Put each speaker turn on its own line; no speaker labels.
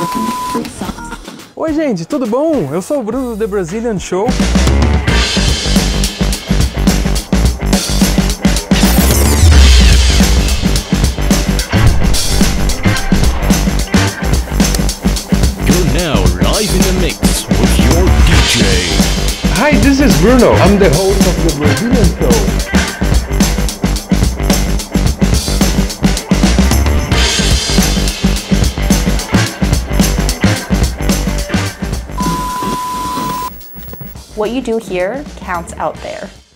Oi gente, tudo bom? Eu sou o Bruno do The Brazilian Show.
You're now live in the mix with your DJ.
Hi, this is Bruno. I'm the host of The Brazilian Show.
What you do here counts out there.